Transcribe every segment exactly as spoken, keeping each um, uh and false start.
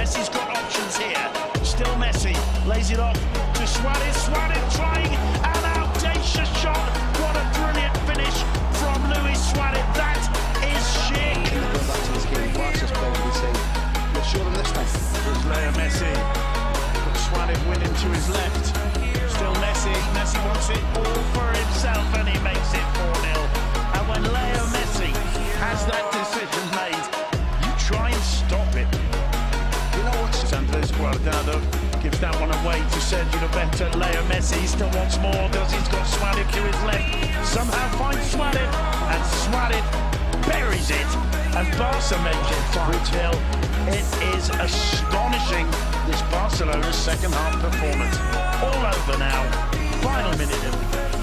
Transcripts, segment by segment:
Messi's got options here. Still Messi, lays it off to Suarez. Suarez trying an audacious shot. What a brilliant finish from Luis Suarez. That is chic. Going back to his game, fastest player we've seen. Let's show them this time. Here's Leo Messi. Got Suarez winning to his left. Still Messi. Messi wants it all for himself and he makes it four nil. And when Leo Messi has that decision made, you try and stop it. You know what? Andres Guardado gives that one away to Sergio Roberto. Leo Messi still wants more, does he's got Suarez to his left. Somehow finds Suarez, and Suarez buries it. And Barca make it five nil. It is astonishing, this Barcelona's second half performance. All over now, final minute of the game.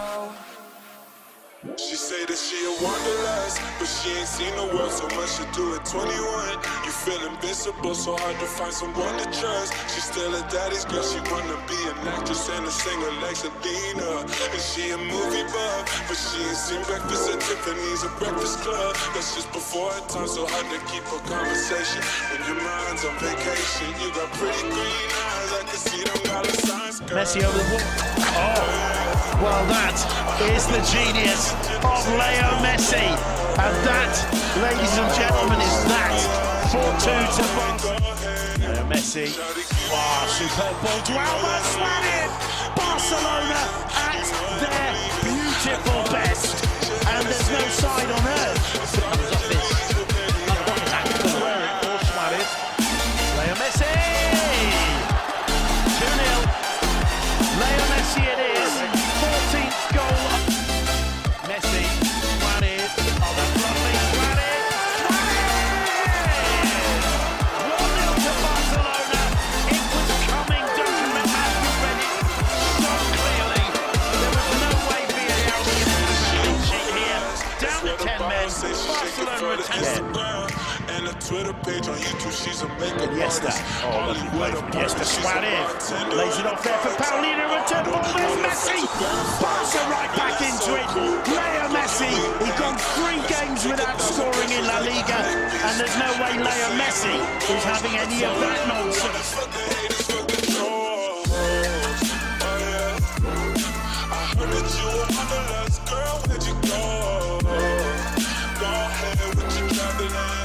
She say that she a wanderlust, but she ain't seen the world so much to do at twenty-one. You feel invincible, so hard to find someone to trust. She's still a daddy's girl, she wanna be an actress and a singer like Selena. And she a movie buff, but she ain't seen Breakfast at Tiffany's or Breakfast Club. That's just before her time, so hard to keep a conversation when your mind's on vacation. You got pretty green eyes, I can see them dollar signs. Messi over the wall. Oh, well that is the genius of Leo Messi. And that, ladies and gentlemen, is that four two to Barca. Leo Messi. Wow, superb ball to Alba Suarez. Barcelona at their beautiful best. And there's no side on earth that comes off this. Leo Messi. two nil. Leo Messi it is. fourteenth goal. Messi, Suarez, oh that's lovely, Suarez, Suarez! one nil to Barcelona. It was coming, document Matthew read it so clearly. There was no way V A R was going to clean sheet here. Down to ten men, Barcelona attack. And a Twitter page on YouTube, she's a makeup Iniesta, oh lovely play from Iniesta, Suarez, lays it off there for Paulino, return ball, there's Messi, Barca right back into it, Leo Messi, he's gone three games without scoring in La Liga, and there's no way Leo Messi is having any of that nonsense. I heard that you were wanderlust, girl, where'd you go? Go ahead with your traveling.